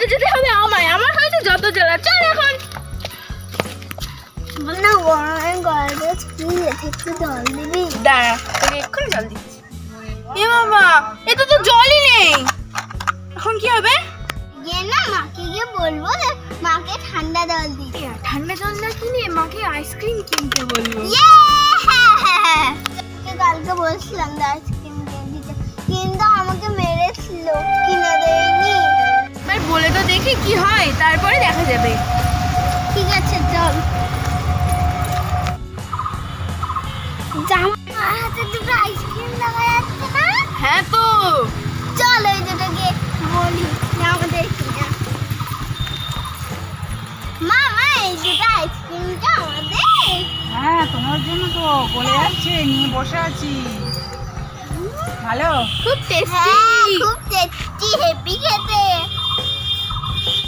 যেতে যেতে হবে আমায়, আমার হয়েছে যত জ্বালা। চল এখন। না গরমে গলাটা শুকিয়ে গেছে, একটু জল দিবি? দাঁড়া, তোকে এক্ষুনি জল দিচ্ছি। এ বাবা, এতে তো জলই নেই, এখন কি হবে? গিয়ে না মাকে গিয়ে বলবো যে মাকে ঠান্ডা জল দিতে। ঠান্ডা জল না কিনে মাকে আইসক্রিম কিনতে বলবো। কালকে বলছিলাম যে আইসক্রিম কিনে দিতে, কিন্তু আমাকে মেরেছিল, কিনে দেয়নি। এবার বলে তো দেখি কি হয়, তারপরে দেখা যাবে। ঠিক আছে চল। জামার হাতে দুটো আইসক্রিম দেখা যাচ্ছে না? হ্যাঁ তো চল ওই দুটোকে বলি আমাদের কিনা। মামা এই দুটো আইসক্রিমটা আমাদের? হ্যাঁ তোমার জন্য তো বলে যাচ্ছে, নিয়ে বসে আছি। ভালো, খুব টেস্টি। হ্যাঁ খুব টেস্টি।